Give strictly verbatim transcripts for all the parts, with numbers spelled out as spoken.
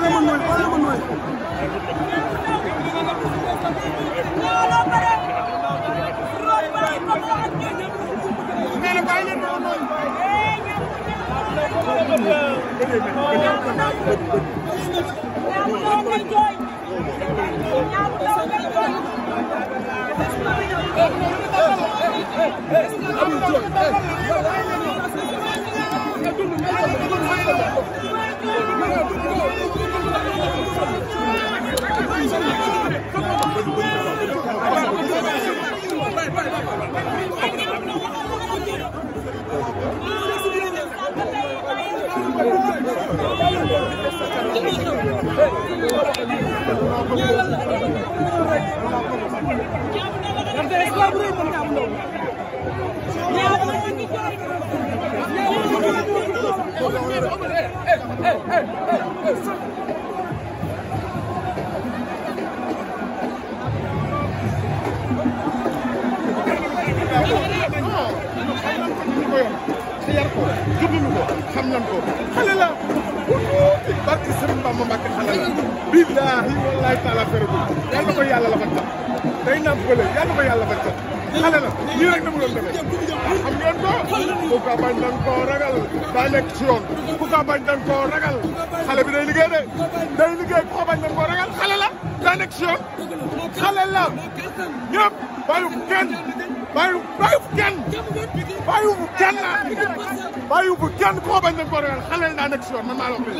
xam nañ ko xale la barke Serigne Bamba Mbacke xale la billahi wallahi taala feregu yal na ko yàlla la fa tax day naam bële yal na ko yàlla fa tax xale la nii rek dama doon demee xam ngeen ko ku ka bañ dañ koo ragal daa nekk ci yoon ku ka bañ dañ koo ragal xale bi day liggéey de day liggéey ku ka bañ dañ koo ragal xale la daa nekk ci yoon xale la ñëpp bàyyi kenn bàyyi bàyyi kenn bàyyi kenn bàyyi bu kenn koo bañ dañ koo ragal xale la daa nekk ci yoon man maa la wax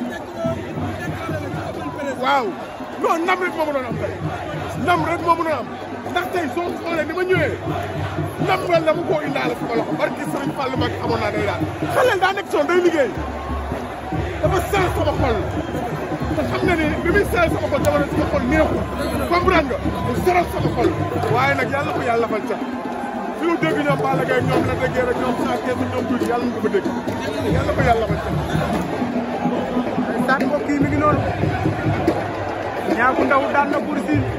waaw non nam rek moo mënoon am tey nam rek moo mënoon am ndax tey soo xoolee ni ma ñëwee nam nga la mu koo indaale fi ma loxo barki Sëriñ Fall Mbacke xamoon naa day daal xale daa nekk ci yoon day liggéey dafa sell sama xol te xam na ni bi muy sell sama xol jamono sama xol neexul comprendre nga mu sero sama xol waaye nag yàlla ko yàlla fal ca fi mu dégg ñoom Balla Gaye ñoom la déggee rek ñoom saa keesu ñoom tuuti yàlla mu ko fa dégg yàlla ko yàlla fal ca daan mbokk yi mi ngi noonu Niang bu Ndaw daan na Bour Sine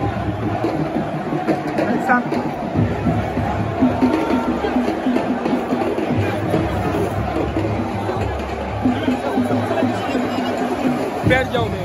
ndeysaan Père Diaw